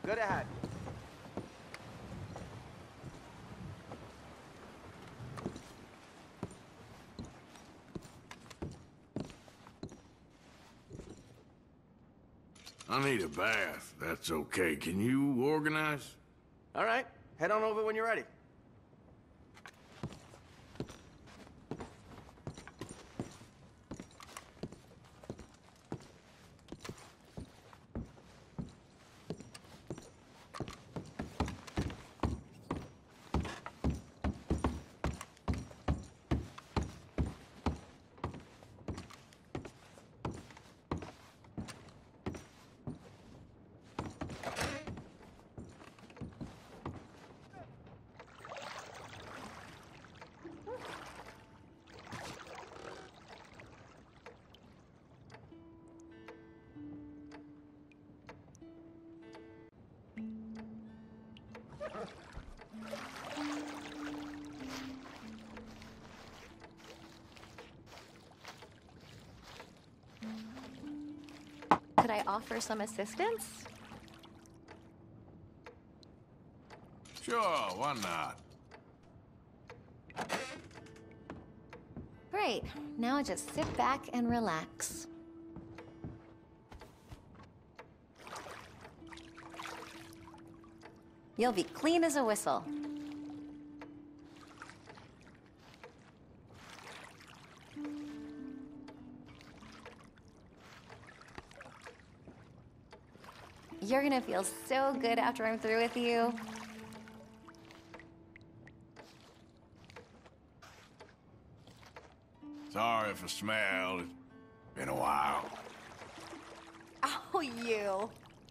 Good ahead. I need a bath. That's okay. Can you organize? All right, head on over when you're ready. Could I offer some assistance? Sure, why not? Great. Now just sit back and relax. You'll be clean as a whistle. You're gonna feel so good after I'm through with you. Sorry for smell. It's been a while. Oh, you.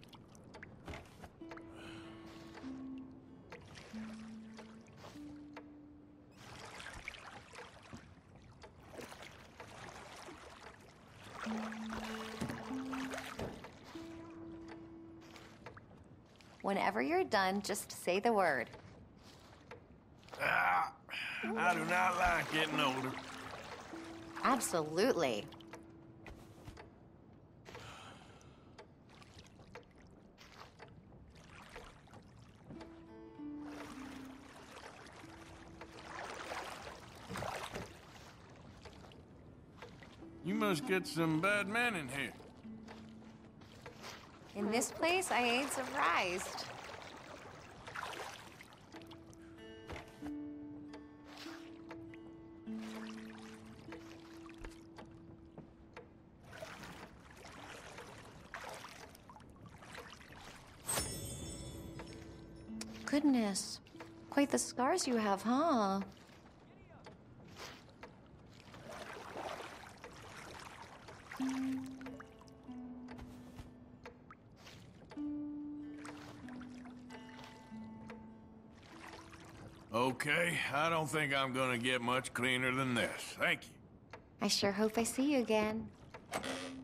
Whenever you're done, just say the word. Ah, I do not like getting older. Absolutely. You must get some bad men in here. In this place, I ain't surprised. Goodness. Quite the scars you have, huh? Okay, I don't think I'm gonna get much cleaner than this. Thank you. I sure hope I see you again.